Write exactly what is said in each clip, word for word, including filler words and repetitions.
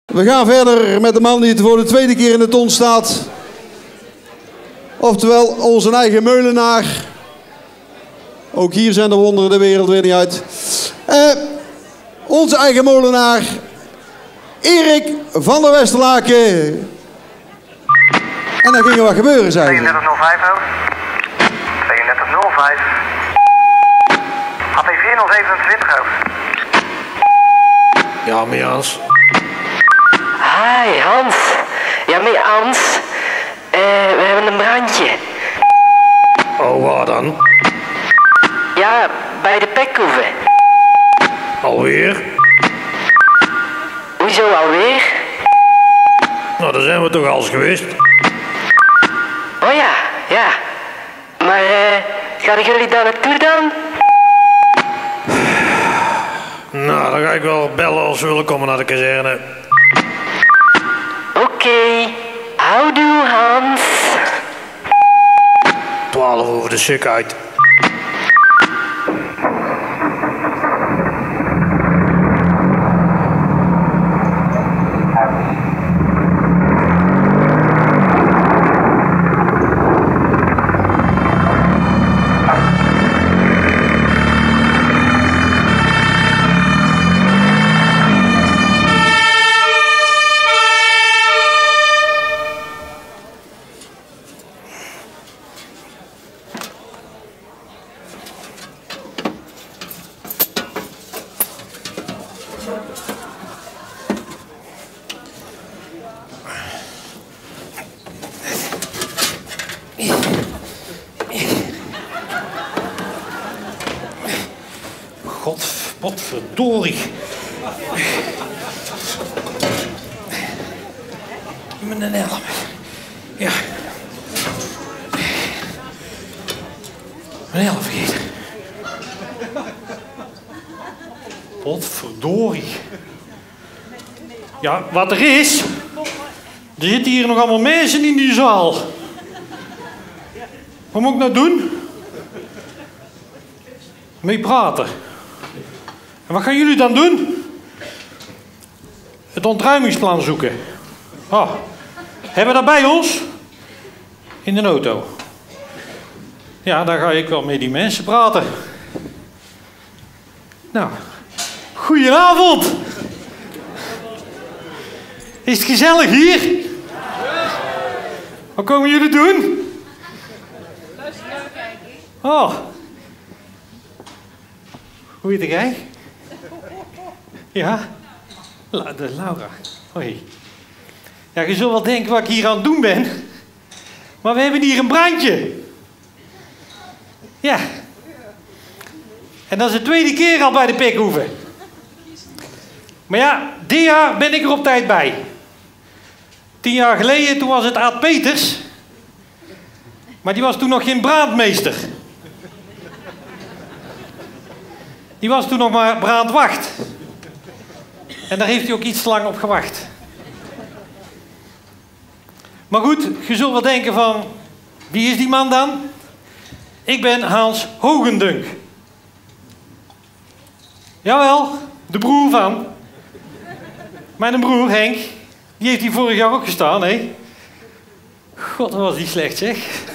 We gaan verder met de man die het voor de tweede keer in de ton staat. Oftewel onze eigen Meulenaar. Ook hier zijn de wonderen de wereld weer niet uit. Uh, onze eigen molenaar, Erik van der Westerlaken. En dan ging er wat gebeuren, zei ze. tweeëndertig nul vijf, hoor. tweeëndertig nul vijf. H P vier nul zevenentwintig, hoor. Ja, met Hans. Hi, Hans. Ja, met Hans. Uh, we hebben een brandje. Oh, waar dan? Ja, bij de Pekhoeve. Alweer? Hoezo alweer? Nou, daar zijn we toch al eens geweest. Oh ja, ja. Maar, eh, uh, gaan jullie daar naartoe dan? Nou, dan ga ik wel bellen als we willen komen naar de kazerne. Oké. Okay. Houdoe, Hans. Twaalf over de suk uit. God, potverdorie. Met een helm. Ja. Mijn helm vergeten. Potverdorie. Ja, wat er is... Er zitten hier nog allemaal mensen in die zaal. Wat moet ik nou doen? Mee praten. En wat gaan jullie dan doen? Het ontruimingsplan zoeken. Oh. Hebben we dat bij ons? In de auto. Ja, daar ga ik wel met die mensen praten. Nou, goedenavond. Is het gezellig hier? Wat komen jullie doen? Oh. Hoe heet jij? Ja? La de Laura. Hoi. Ja, je zult wel denken wat ik hier aan het doen ben. Maar we hebben hier een brandje. Ja. En dat is de tweede keer al bij de Pekhoeve. Maar ja, dit jaar ben ik er op tijd bij. Tien jaar geleden, toen was het Aad Peters. Maar die was toen nog geen brandmeester. Die was toen nog maar brandwacht. En daar heeft hij ook iets te lang op gewacht. Maar goed, je zult wel denken van... Wie is die man dan? Ik ben Hans Hogendunk. Jawel, de broer van... Mijn broer Henk, die heeft hier vorig jaar ook gestaan, hè? God, wat was die slecht, zeg.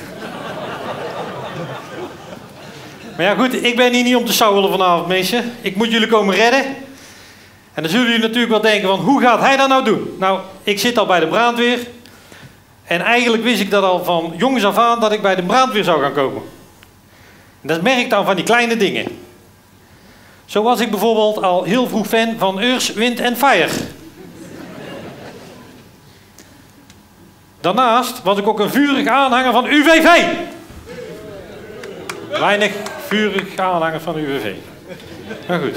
Maar ja, goed, ik ben hier niet om te sauwelen vanavond, mensen. Ik moet jullie komen redden. En dan zullen jullie natuurlijk wel denken van, hoe gaat hij dat nou doen? Nou, ik zit al bij de brandweer. En eigenlijk wist ik dat al van jongs af aan dat ik bij de brandweer zou gaan komen. En dat merk ik dan van die kleine dingen. Zo was ik bijvoorbeeld al heel vroeg fan van Earth, Wind and Fire. Daarnaast was ik ook een vurig aanhanger van U W V. Weinig vurig aanhanger van U W V. Maar goed.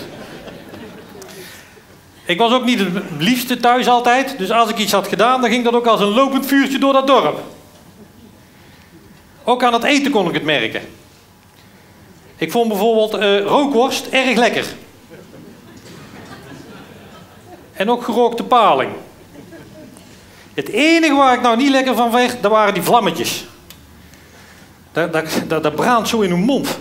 Ik was ook niet het liefste thuis altijd. Dus als ik iets had gedaan, dan ging dat ook als een lopend vuurtje door dat dorp. Ook aan het eten kon ik het merken. Ik vond bijvoorbeeld uh, rookworst erg lekker. En ook gerookte paling. Het enige waar ik nou niet lekker van werd, dat waren die vlammetjes. Dat, dat, dat, dat brandt zo in hun mond.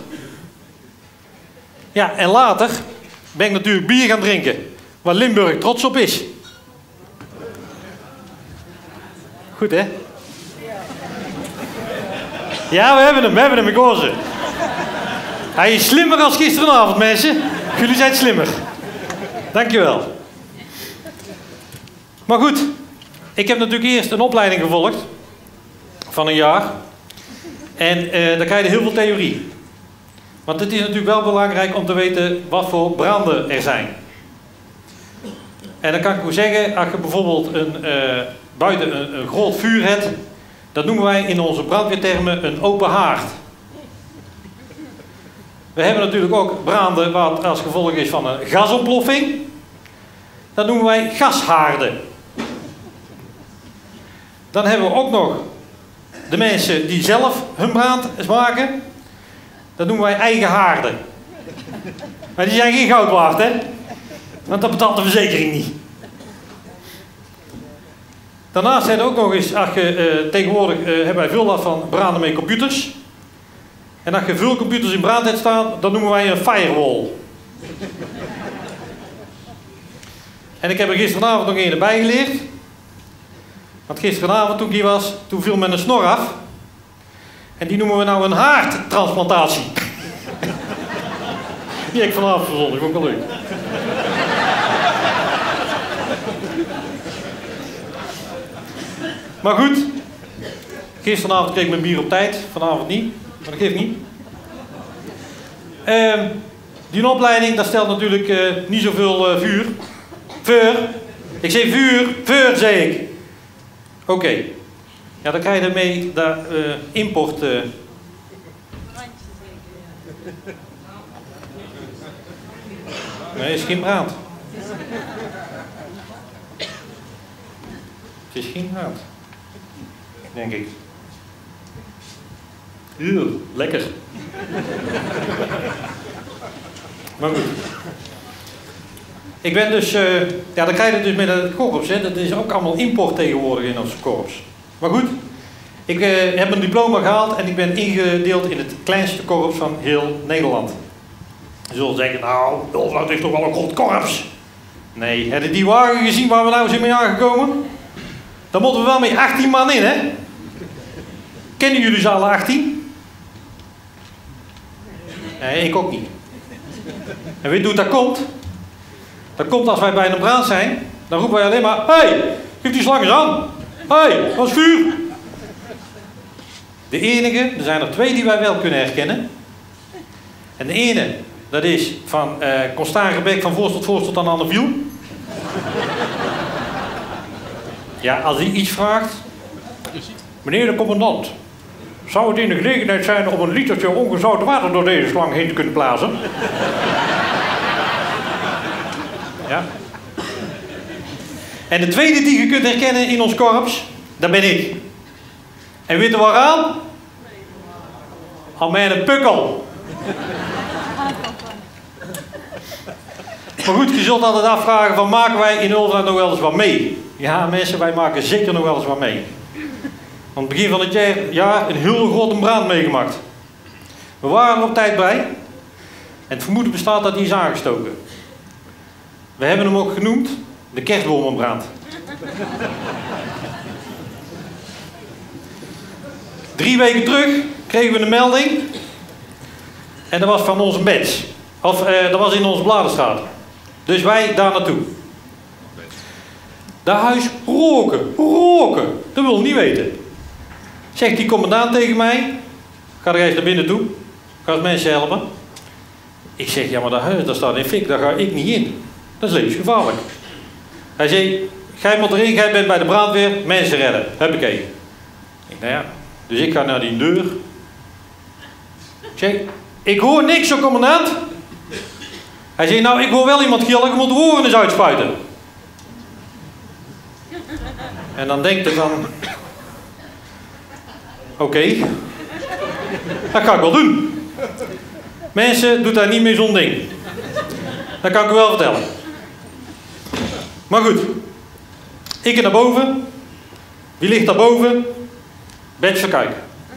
Ja, en later ben ik natuurlijk bier gaan drinken. Waar Limburg trots op is. Goed, hè? Ja, we hebben hem, we hebben hem, ik hoor ze. Hij is slimmer als gisteravond, mensen. Jullie zijn slimmer. Dankjewel. Maar goed, ik heb natuurlijk eerst een opleiding gevolgd. Van een jaar. En uh, daar krijg je heel veel theorie. Want het is natuurlijk wel belangrijk om te weten wat voor branden er zijn. En dan kan ik u zeggen, als je bijvoorbeeld een, uh, buiten een, een groot vuur hebt, dat noemen wij in onze brandweertermen een open haard. We hebben natuurlijk ook branden wat als gevolg is van een gasontploffing. Dat noemen wij gashaarden. Dan hebben we ook nog de mensen die zelf hun brand maken. Dat noemen wij eigen haarden. Maar die zijn geen goud waard, hè? Want dat betaalt de verzekering niet. Daarnaast zijn er ook nog eens, als je, uh, tegenwoordig uh, hebben wij veel last van branden met computers. En als je veel computers in brand hebt staan, dan noemen wij een firewall. En ik heb er gisteravond nog een erbij geleerd. Want gisteravond toen ik hier was, toen viel men een snor af. En die noemen we nou een haartransplantatie. Die heb ik vanavond verzonnen, dat vond ik wel leuk. Maar goed, gisteravond kreeg ik mijn bier op tijd, vanavond niet, maar dat geeft niet. Uh, die opleiding, dat stelt natuurlijk uh, niet zoveel uh, vuur. Vuur, ik zei vuur, vuur zei ik. Oké, okay. Ja, dan krijg je ermee dat uh, import... Uh... Nee, het is geen brand. Het is geen brand. Denk ik. Heel lekker. Maar goed. Ik ben dus, uh, ja, dan krijg je dus met het korps, hè. Dat is ook allemaal import tegenwoordig in ons korps. Maar goed, ik uh, heb een diploma gehaald en ik ben ingedeeld in het kleinste korps van heel Nederland. Je zult zeggen, nou, dat is toch wel een groot korps. Nee, heb je die wagen gezien waar we nou zijn mee aangekomen? Daar moeten we wel met achttien man in, hè? Kennen jullie ze alle achttien? Nee, ik ook niet. En weet je hoe dat komt? Dat komt als wij bij een brand zijn, dan roepen wij alleen maar, hé, hey, geef die slang eens aan. Hé, hey, dat is vuur. De enige, er zijn er twee die wij wel kunnen herkennen. En de ene, dat is van uh, Constant Gebek van voorst tot voorst tot aan Anne Viel. Ja, als hij iets vraagt. Meneer de commandant, zou het in de gelegenheid zijn om een litertje ongezouten water door deze slang heen te kunnen blazen? Ja. En de tweede die je kunt herkennen in ons korps, dat ben ik. En weet je waaraan? Aan mijn pukkel. Maar goed, je zult altijd afvragen van, maken wij in Ultra nog wel eens wat mee? Ja mensen, wij maken zeker nog wel eens wat mee. Want begin van het jaar, jaar een heel grote brand meegemaakt. We waren er op tijd bij. En het vermoeden bestaat dat die is aangestoken. We hebben hem ook genoemd de kerstbomenbrand. Drie weken terug kregen we een melding. En dat was van onze badge. Of eh, dat was in onze Bladenstraat. Dus wij daar naartoe. Dat huis roken, roken. Dat wil ik niet weten. Zegt die commandant tegen mij. Ga er eens naar binnen toe. Ga eens mensen helpen. Ik zeg, ja maar dat huis, dat staat in fik. Daar ga ik niet in. Dat is levensgevaarlijk. Hij zei, jij moet erin, jij bent bij de brandweer, mensen redden. Huppakee. Ik nou ja, dus ik ga naar die deur. Ik zeg, ik hoor niks zo commandant. Hij zei, nou ik hoor wel iemand gillen, je moet de oren eens uitspuiten. En dan denkt hij van, oké, okay, dat ga ik wel doen. Mensen, doet daar niet meer zo'n ding. Dat kan ik u wel vertellen. Maar goed, ik ga naar boven. Wie ligt daar boven? Bets verkijken.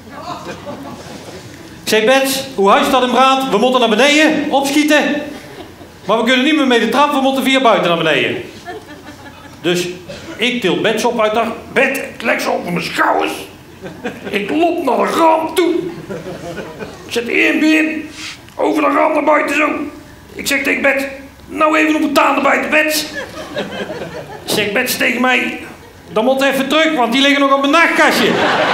Ik zei, Bets, hoe huis staat in brand? We moeten naar beneden, opschieten. Maar we kunnen niet meer mee de trap, we moeten via buiten naar beneden. Dus Ik til Bets op uit haar bed. Ik leg ze op mijn schouders. Ik loop naar de raam toe. Ik zet één been over de raam naar buiten zo. Ik zeg tegen Bet, nou even op de tanden buiten, Bets. Zegt Bets tegen mij, dan moet even terug, want die liggen nog op mijn nachtkastje.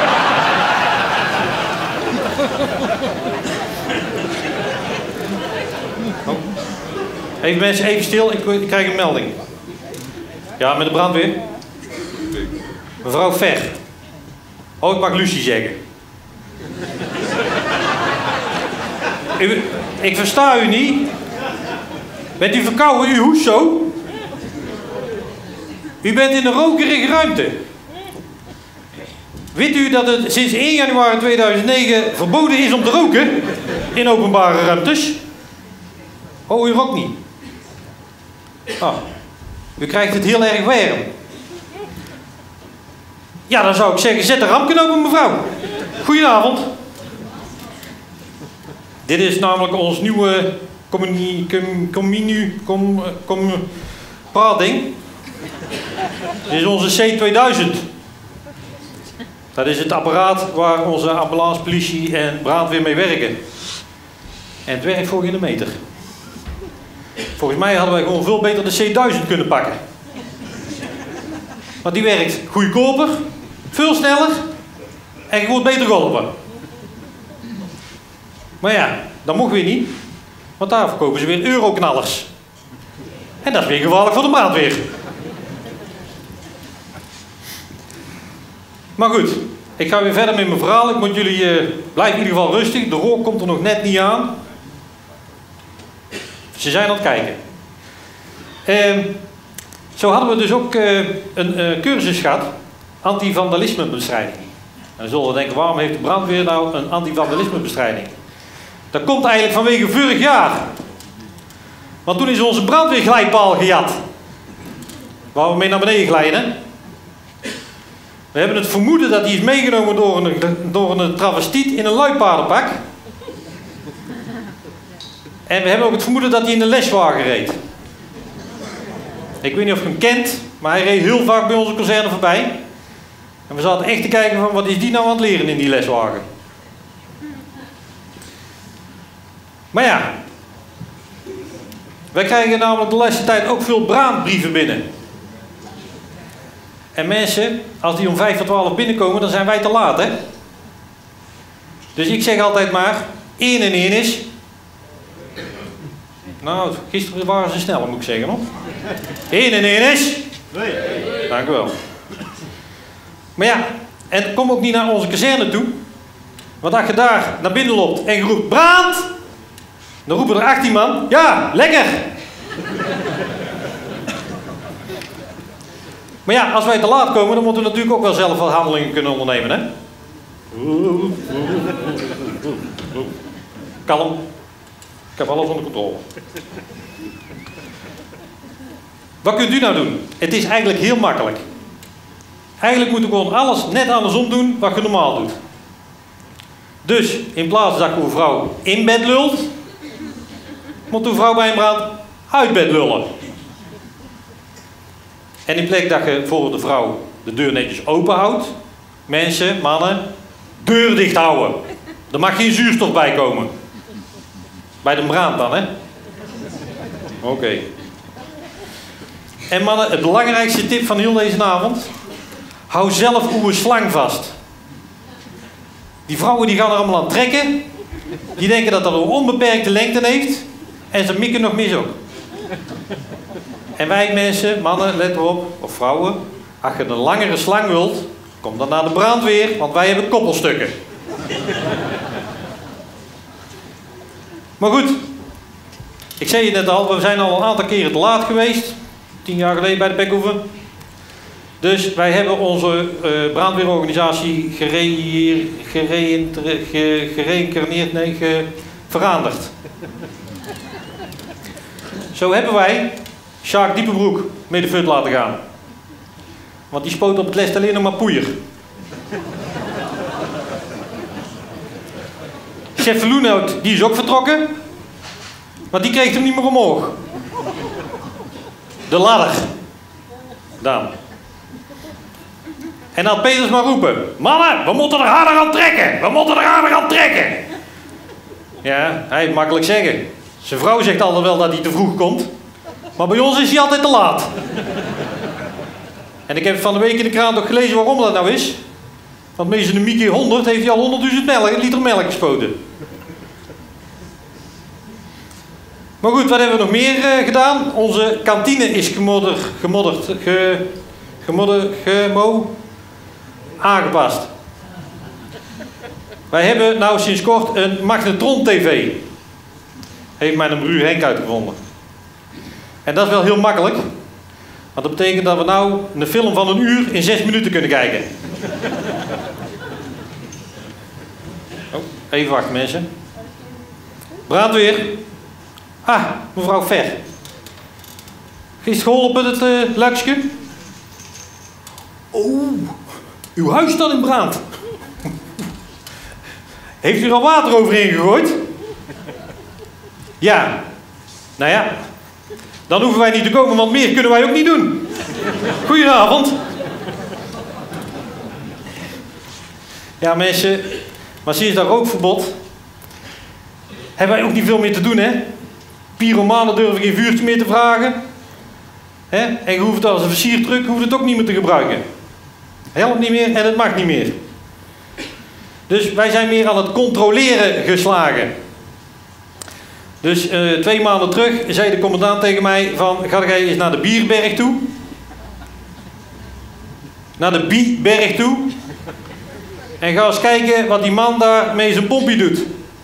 Oh. Even mensen, even stil, ik, ik krijg een melding. Ja, met de brandweer. Mevrouw Ver. Oh, ik mag Lucie zeggen. U, ik versta u niet. Bent u verkouden? U hoest zo? U bent in een rokerige ruimte. Weet u dat het sinds één januari tweeduizend negen verboden is om te roken in openbare ruimtes? Oh, u rookt niet. Ah, u krijgt het heel erg warm. Ja, dan zou ik zeggen, zet de rampknop op, mevrouw. Goedenavond. Dit is namelijk ons nieuwe communi, com, comminu, com, com, praatding. Dit is onze C tweeduizend. Dat is het apparaat waar onze ambulance, politie en brandweer mee werken. En het werkt voor geen meter. Volgens mij hadden wij gewoon veel beter de C duizend kunnen pakken. Want die werkt goedkoper, veel sneller en je wordt beter geholpen. Maar ja, dat mocht weer niet, want daar verkopen ze weer euroknallers. En dat is weer gevaarlijk voor de brandweer. Maar goed, ik ga weer verder met mijn verhaal. Ik moet jullie, uh, blijf in ieder geval rustig. De rook komt er nog net niet aan. Ze zijn aan het kijken. Uh, zo hadden we dus ook uh, een uh, cursus gehad, antivandalismebestrijding. En dan zullen we denken, waarom heeft de brandweer nou een antivandalismebestrijding? Dat komt eigenlijk vanwege vorig jaar. Want toen is onze brandweerglijpaal gejat. Waar we mee naar beneden glijden. We hebben het vermoeden dat die is meegenomen door een, door een travestiet in een luipaardenpak. En we hebben ook het vermoeden dat hij in de leswagen reed. Ik weet niet of je hem kent, maar hij reed heel vaak bij onze kazerne voorbij. En we zaten echt te kijken van, wat is die nou aan het leren in die leswagen? Maar ja, wij krijgen namelijk de laatste tijd ook veel brandbrieven binnen. En mensen, als die om vijf voor twaalf binnenkomen, dan zijn wij te laat, hè? Dus ik zeg altijd maar, één en één is... Nou, gisteren waren ze sneller, moet ik zeggen, hoor. één en één is... Nee. Dank u wel. Maar ja, en kom ook niet naar onze kazerne toe. Want als je daar naar binnen loopt en je roept brand, dan roepen er achttien man, ja, lekker! Maar ja, als wij te laat komen, dan moeten we natuurlijk ook wel zelf wat handelingen kunnen ondernemen, hè? Kalm. Ik heb alles onder controle. Wat kunt u nou doen? Het is eigenlijk heel makkelijk. Eigenlijk moet je gewoon alles net andersom doen wat je normaal doet. Dus, in plaats dat je een vrouw in bed lult, moet een vrouw bij een brand uit bed lullen. En in plek dat je voor de vrouw de deur netjes open houdt, mensen, mannen, deur dicht houden. Er mag geen zuurstof bij komen. Bij de brand dan, hè? Oké. Okay. En mannen, het belangrijkste tip van heel deze avond. Hou zelf uw slang vast. Die vrouwen die gaan er allemaal aan trekken. Die denken dat dat een onbeperkte lengte heeft. En ze mikken nog mis ook. En wij mensen, mannen, let op, of vrouwen. Als je een langere slang wilt, kom dan naar de brandweer, want wij hebben koppelstukken. Maar goed, ik zei je net al, we zijn al een aantal keren te laat geweest. Tien jaar geleden bij de Bekhoeven. Dus wij hebben onze uh, brandweerorganisatie gereïncarneerd, nee, ge, veranderd. Zo hebben wij Sjaak Diepenbroek mee de fut laten gaan. Want die spoot op het les alleen nog maar poeier. Chef Loenhout, die is ook vertrokken. Want die kreeg hem niet meer omhoog. De ladder. Daan. En dan Peters maar roepen. Mannen, we moeten er harder aan trekken. We moeten er harder aan trekken. Ja, hij heeft makkelijk zeggen. Zijn vrouw zegt altijd wel dat hij te vroeg komt. Maar bij ons is hij altijd te laat. En ik heb van de week in de krant ook gelezen waarom dat nou is. Want meestal een Mickey honderd heeft hij al honderdduizend melk, liter melk gespoten. Maar goed, wat hebben we nog meer uh, gedaan? Onze kantine is gemodderd, gemodderd, ge, gemodderd, gemo, aangepast. Wij hebben nou sinds kort een magnetron-tv. Heeft mijn broer Henk uitgevonden. En dat is wel heel makkelijk. Want dat betekent dat we nou een film van een uur in zes minuten kunnen kijken. Oh, even wachten mensen. Brandweer. Ah, mevrouw Ver. Is het geholpen het uh, luikje? Oh, uw huis staat in brand. Heeft u er al water overheen gegooid? Ja. Nou ja. Dan hoeven wij niet te komen, want meer kunnen wij ook niet doen. Goedenavond. Ja mensen, maar sinds dat rookverbod hebben wij ook niet veel meer te doen, hè. Pyromanen durven geen vuurtje meer te vragen. Hè? En je hoeft het als een versiertruc hoeft het ook niet meer te gebruiken. Helpt niet meer en het mag niet meer. Dus wij zijn meer aan het controleren geslagen. Dus uh, twee maanden terug zei de commandant tegen mij van, ga jij eens naar de Bierberg toe? Naar de Bierberg toe. En ga eens kijken wat die man daar met zijn pompje doet.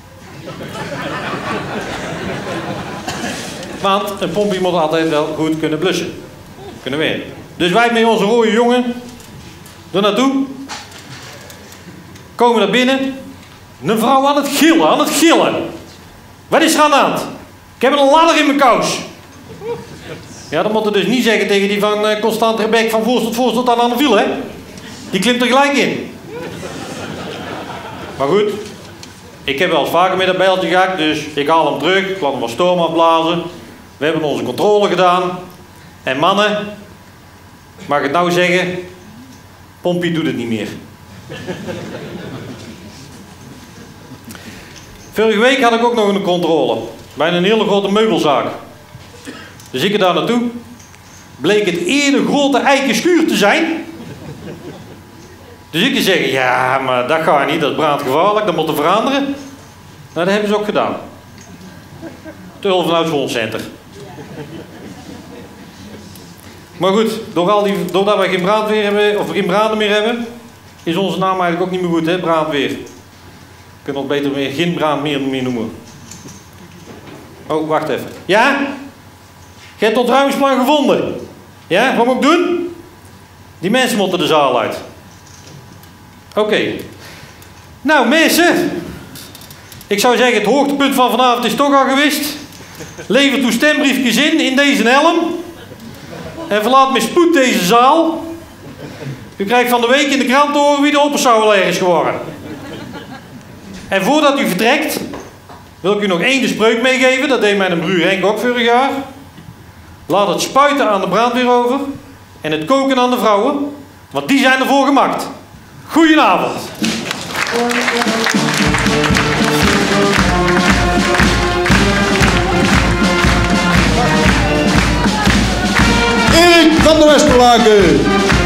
Want een pompje moet altijd wel goed kunnen blussen. Kunnen werken. Dus wij met onze rode jongen er naartoe. Komen naar binnen. Een vrouw aan het gillen, aan het gillen. Wat is er aan de hand? Ik heb een ladder in mijn kous. Ja, dat moet je dus niet zeggen tegen die van uh, Constant Rebek van voorst tot voorst tot aan de wiel, hè. Die klimt er gelijk in. Maar goed. Ik heb wel eens vaker met dat bijltje gehakt, dus ik haal hem terug. Ik laat hem wat storm afblazen. We hebben onze controle gedaan. En mannen, mag ik het nou zeggen, Pompie doet het niet meer. Vorige week had ik ook nog een controle. Bij een hele grote meubelzaak. Dus ik er daar naartoe. Bleek het eerder grote eiken schuur te zijn. Dus ik zeggen, ja, maar dat gaat niet, dat is brandgevaarlijk, dat moet er veranderen. Nou, dat hebben ze ook gedaan. Te hulp vanuit het Woncenter. Maar goed, door al die, doordat wij geen brandweer hebben, of geen branden meer hebben, is onze naam eigenlijk ook niet meer goed, hè, brandweer. We kunnen ons beter meer geen brand meer, meer noemen. Oh, wacht even. Ja? Je hebt het ontruimingsplan gevonden. Ja, wat moet ik doen? Die mensen moeten de zaal uit. Oké. Okay. Nou mensen, ik zou zeggen het hoogtepunt van vanavond is toch al geweest. Lever uw stembriefjes in, in deze helm. En verlaat met spoed deze zaal. U krijgt van de week in de krant te horen wie de oppersouwelaar is geworden. En voordat u vertrekt, wil ik u nog één de spreuk meegeven. Dat deed mijn broer Henk ook vorig jaar. Laat het spuiten aan de brandweer over. En het koken aan de vrouwen. Want die zijn ervoor gemaakt. Goedenavond. Erik van der Westerlaken.